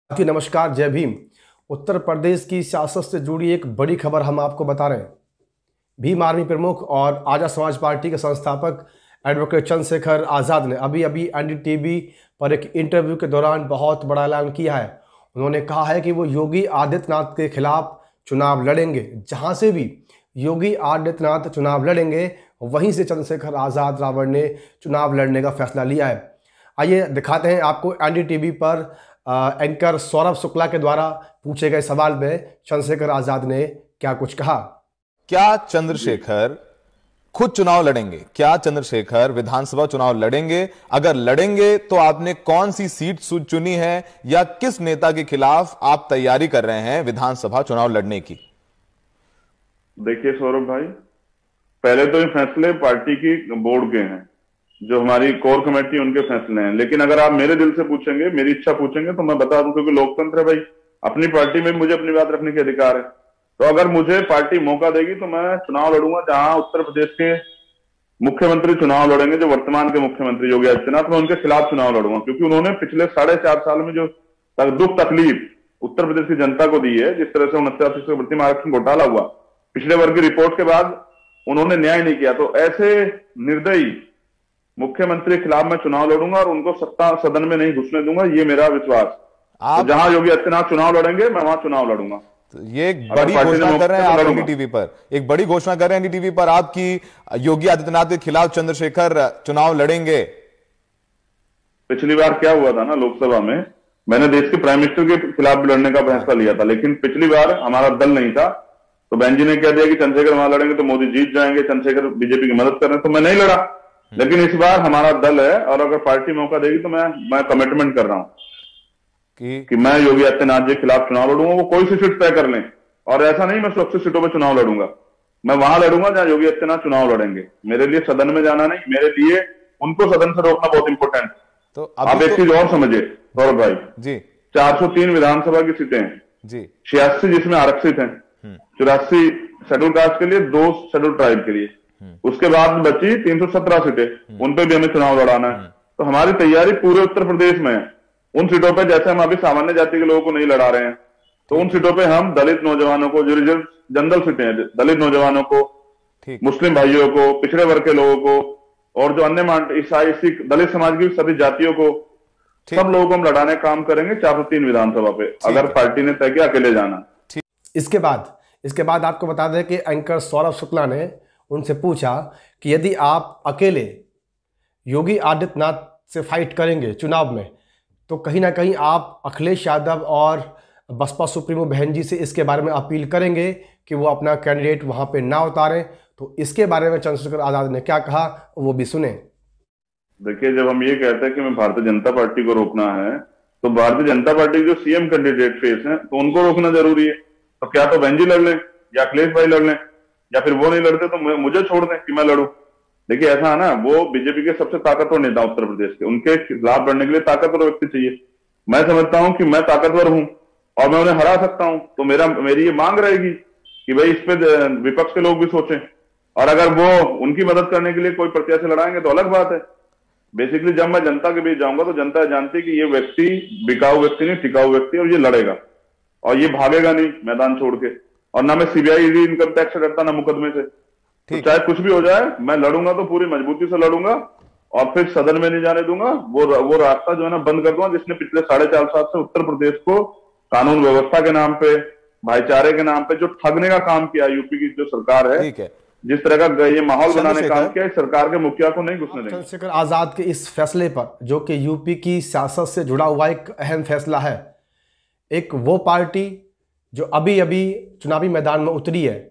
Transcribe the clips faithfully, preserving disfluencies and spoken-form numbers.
जी नमस्कार, जय भीम। उत्तर प्रदेश की सियासत से जुड़ी एक बड़ी खबर हम आपको बता रहे हैं। भीम आर्मी प्रमुख और आज़ाद समाज पार्टी के संस्थापक एडवोकेट चंद्रशेखर आज़ाद ने अभी अभी एनडीटीवी पर एक इंटरव्यू के दौरान बहुत बड़ा ऐलान किया है। उन्होंने कहा है कि वो योगी आदित्यनाथ के खिलाफ चुनाव लड़ेंगे। जहां से भी योगी आदित्यनाथ चुनाव लड़ेंगे वहीं से चंद्रशेखर आज़ाद रावण ने चुनाव लड़ने का फैसला लिया है। आइए दिखाते हैं आपको एनडीटीवी पर आ, एंकर सौरभ शुक्ला के द्वारा पूछे गए सवाल में चंद्रशेखर आजाद ने क्या कुछ कहा। क्या चंद्रशेखर खुद चुनाव लड़ेंगे? क्या चंद्रशेखर विधानसभा चुनाव लड़ेंगे? अगर लड़ेंगे तो आपने कौन सी सीट चुनी है या किस नेता के खिलाफ आप तैयारी कर रहे हैं विधानसभा चुनाव लड़ने की? देखिए सौरभ भाई, पहले तो ये फैसले पार्टी की बोर्ड के हैं, जो हमारी कोर कमेटी उनके फैसले हैं। लेकिन अगर आप मेरे दिल से पूछेंगे, मेरी इच्छा पूछेंगे, तो मैं बता दूं, क्योंकि लोकतंत्र है भाई, अपनी पार्टी में मुझे अपनी बात रखने के अधिकार है। तो अगर मुझे पार्टी मौका देगी तो मैं चुनाव लड़ूंगा। जहां उत्तर प्रदेश के मुख्यमंत्री चुनाव लड़ेंगे, जो वर्तमान के मुख्यमंत्री योगी आदित्यनाथ, मैं उनके खिलाफ चुनाव लड़ूंगा। क्योंकि उन्होंने पिछले साढ़े चार साल में जो दुख तकलीफ उत्तर प्रदेश की जनता को दी है, जिस तरह से उनहत्तर फीसदी भर्ती में आरक्षण घोटाला हुआ, पिछले वर्ग की रिपोर्ट के बाद उन्होंने न्याय नहीं किया। तो ऐसे निर्दयी मुख्यमंत्री के खिलाफ मैं चुनाव लड़ूंगा और उनको सत्ता सदन में नहीं घुसने दूंगा, ये मेरा विश्वास। तो जहां योगी आदित्यनाथ चुनाव लड़ेंगे मैं वहां चुनाव लड़ूंगा। तो ये एक बड़ी घोषणा कर रहे हैं आप एनडीटीवी पर, एक बड़ी घोषणा कर रहे हैं एनडीटीवी पर आप की योगी आदित्यनाथ के खिलाफ चंद्रशेखर चुनाव लड़ेंगे। पिछली बार क्या हुआ था ना, लोकसभा में मैंने देश के प्राइम मिनिस्टर के खिलाफ भी लड़ने का फैसला लिया था, लेकिन पिछली बार हमारा दल नहीं था। तो बहन जी ने कह दिया कि चंद्रशेखर वहां लड़ेंगे तो मोदी जीत जाएंगे, चंद्रशेखर बीजेपी की मदद कर रहे हैं, तो मैं नहीं लड़ा। लेकिन इस बार हमारा दल है और अगर पार्टी मौका देगी तो मैं मैं कमिटमेंट कर रहा हूं कि, कि मैं योगी आदित्यनाथ जी के खिलाफ चुनाव लड़ूंगा। वो कोई सी सीट तय कर लें, और ऐसा नहीं मैं सुरक्षित सीटों पर चुनाव लड़ूंगा। मैं वहां लड़ूंगा जहां योगी आदित्यनाथ चुनाव लड़ेंगे। मेरे लिए सदन में जाना नहीं, मेरे लिए उनको सदन से रोकना बहुत इंपॉर्टेंट। तो आप एक चीज और समझिए सौरभ भाई जी, चार सौ तीन विधानसभा की सीटें हैं जी, छियासी जिसमें आरक्षित हैं, चौरासी शेड्यूल कास्ट के लिए, दो शेड्यूल ट्राइब के लिए, उसके बाद बची तीन सौ सत्रह सीटें, उन पे भी हमें चुनाव लड़ाना है। तो हमारी तैयारी पूरे उत्तर प्रदेश में है। उन सीटों पे जैसे हम अभी सामान्य जाति के लोगों को नहीं लड़ा रहे हैं, तो उन सीटों पे हम दलित नौजवानों को, जो रिजर्व जनरल सीटें हैं, दलित नौजवानों को, मुस्लिम भाइयों को, पिछड़े वर्ग के लोगों को, और जो अन्य ईसाई, सिख, दलित समाज की सभी जातियों को, सब लोगों को हम लड़ाने का काम करेंगे चार सौ तीन विधानसभा पे, अगर पार्टी ने तय किया अकेले जाना। इसके बाद इसके बाद आपको बता दें कि एंकर सौरभ शुक्ला ने उनसे पूछा कि यदि आप अकेले योगी आदित्यनाथ से फाइट करेंगे चुनाव में, तो कहीं ना कहीं आप अखिलेश यादव और बसपा सुप्रीमो बहन जी से इसके बारे में अपील करेंगे कि वो अपना कैंडिडेट वहां पे ना उतारें। तो इसके बारे में चंद्रशेखर आजाद ने क्या कहा, वो भी सुने। देखिए, जब हम ये कहते हैं कि हमें भारतीय जनता पार्टी को रोकना है, तो भारतीय जनता पार्टी के जो सीएम कैंडिडेट फेस हैं, तो उनको रोकना जरूरी है। तो क्या तो बहन जी लड़ लें या अखिलेश भाई लड़ लें, या फिर वो नहीं लड़ते तो मुझे छोड़ दें कि मैं लड़ूं। देखिए ऐसा है ना, वो बीजेपी के सबसे ताकतवर नेता उत्तर प्रदेश के, उनके खिलाफ लड़ने के लिए ताकतवर व्यक्ति चाहिए। मैं समझता हूं कि मैं ताकतवर हूं और मैं उन्हें हरा सकता हूं। तो मेरा मेरी ये मांग रहेगी कि भाई इस पे विपक्ष के लोग भी सोचें, और अगर वो उनकी मदद करने के लिए कोई प्रत्याशी लड़ाएंगे तो अलग बात है। बेसिकली जब मैं जनता के बीच जाऊंगा तो जनता जानती है कि ये व्यक्ति बिकाऊ व्यक्ति नहीं, टिकाऊ व्यक्ति, और ये लड़ेगा और ये भागेगा नहीं मैदान छोड़ के। और ना मैं सीबीआई, ईडी, इनकम टैक्स से डरता, ना मुकदमे से। तो चाहे कुछ भी हो जाए, मैं लड़ूंगा तो पूरी मजबूती से लड़ूंगा, और फिर सदन में नहीं जाने दूंगा। वो वो रास्ता जो है ना बंद कर दूंगा, जिसने पिछले साढ़े चार साल से उत्तर प्रदेश को कानून व्यवस्था के नाम पे, भाईचारे के नाम पे जो ठगने का काम किया यूपी की जो सरकार है, है। जिस तरह का ये माहौल बनाने का काम किया, इस सरकार के मुखिया को नहीं घुसने देंगे। चंद्रशेखर आजाद के इस फैसले पर, जो कि यूपी की सियासत से जुड़ा हुआ एक अहम फैसला है, एक वो पार्टी जो अभी अभी चुनावी मैदान में उतरी है,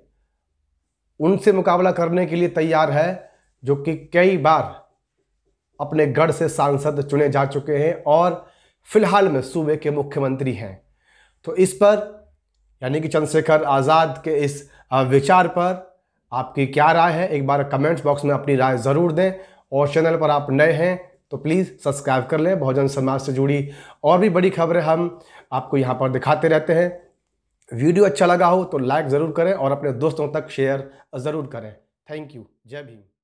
उनसे मुकाबला करने के लिए तैयार है, जो कि कई बार अपने गढ़ से सांसद चुने जा चुके हैं और फिलहाल में सूबे के मुख्यमंत्री हैं। तो इस पर यानी कि चंद्रशेखर आज़ाद के इस विचार पर आपकी क्या राय है, एक बार कमेंट्स बॉक्स में अपनी राय ज़रूर दें। और चैनल पर आप नए हैं तो प्लीज़ सब्सक्राइब कर लें। बहुजन समाज से जुड़ी और भी बड़ी खबरें हम आपको यहाँ पर दिखाते रहते हैं। वीडियो अच्छा लगा हो तो लाइक ज़रूर करें और अपने दोस्तों तक शेयर ज़रूर करें। Thank you. जय भीम।